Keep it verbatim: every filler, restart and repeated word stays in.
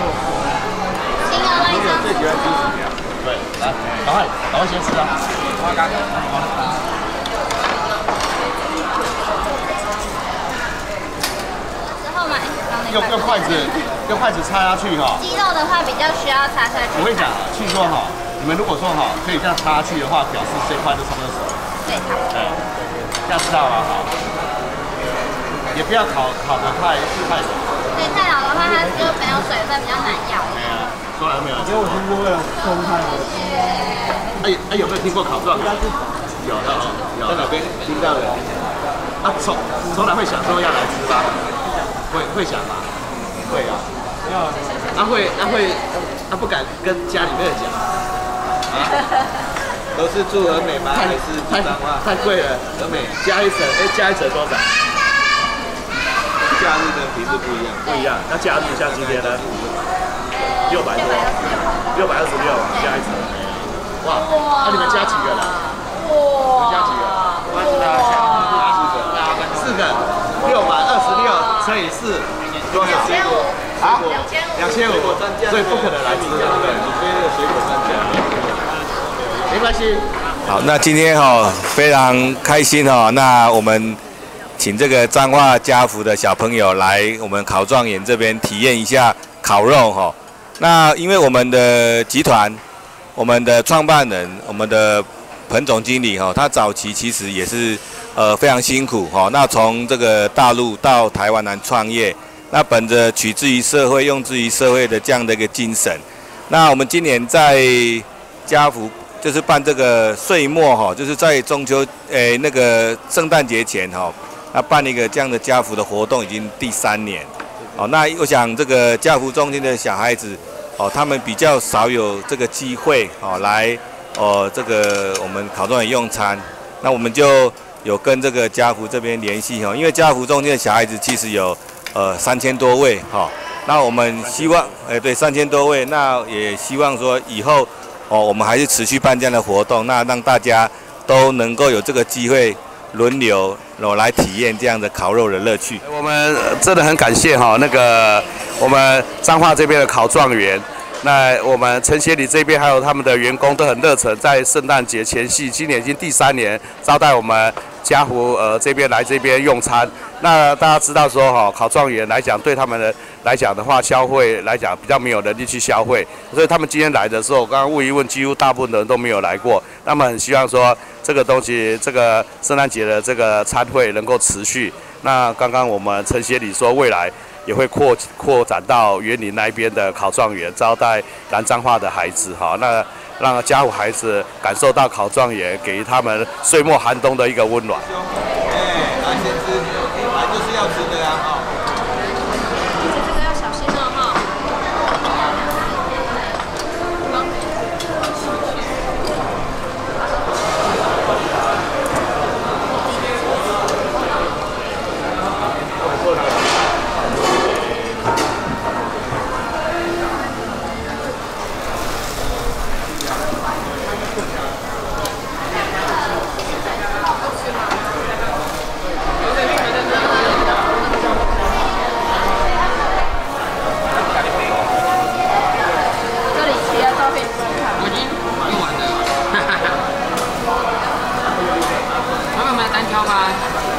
金额那一张是说， 对，来，赶快，赶快先吃啊！花干， 之后买用用筷子，用筷子插下去哈。 鸡肉的话比较需要插下去。 我跟你讲，去说哈，你们如果说哈可以这样插下去的话，表示这块就差不多熟了。 对，差不多。 哎，这样知道了好。也不要烤烤得太太熟。 对，太老的话，它就没有水分，比较难咬。 哎呀，说来没有？ 因为我听过有松太好吃。 哎哎，有没有听过烤状？有的哦，有。在哪边听到的？啊，从从来会想说要来吃吧？会会想吧？会啊。没有。啊会啊会啊不敢跟家里面讲。啊。 都是住和美吗？还是住彰化？ 太贵了，和美加一层，哎，加一层多少？ 假日的皮是不一样， 不一样。那假日像今天呢？六百多，六百二十六加一层。哇！那你们加几个人？哇！你们加几个？我知道，四个，四个，六百二十六乘以四，多少？ 两千五。 啊？ 两千五。 两千五，所以不可能来吃，对不对？ 你非的水果专家。 没关系。 好，那今天哈、哦、非常开心哈、哦，那我们请这个彰化家福的小朋友来我们考状元这边体验一下烤肉哈、哦。那因为我们的集团，我们的创办人，我们的彭总经理哈、哦，他早期其实也是呃非常辛苦哈、哦。那从这个大陆到台湾来创业，那本着取之于社会、用之于社会的这样的一个精神，那我们今年在家福。就是办这个岁末哈，就是在中秋诶、欸、那个圣诞节前哈，那办一个这样的家福的活动已经第三年，哦，那我想这个家福中心的小孩子哦，他们比较少有这个机会哦来哦这个我们考状元用餐，那我们就有跟这个家福这边联系哈，因为家福中心的小孩子其实有呃三千多位哈，那我们希望诶、欸、对三千多位，那也希望说以后。哦，我们还是持续办这样的活动，那让大家都能够有这个机会轮流哦来体验这样的烤肉的乐趣。 我们真的很感谢哈，那个我们彰化这边的考状元，那我们陈协理这边还有他们的员工都很热忱，在圣诞节前夕，今年已经第三年招待我们家福呃这边来这边用餐。那大家知道说哈，考状元来讲对他们的来讲的话，消费来讲比较没有能力去消费，所以他们今天来的时候，我刚刚问一问，几乎大部分的人都没有来过。那么很希望说这个东西，这个圣诞节的这个餐会能够持续。那刚刚我们陈协理说，未来也会扩扩展到园林那边的考状元，招待南彰化的孩子哈，那让家福孩子感受到考状元给予他们岁末寒冬的一个温暖。 哎，来先吃，来就是要吃的啊哈。 这个要小心哦哈。 单挑吗？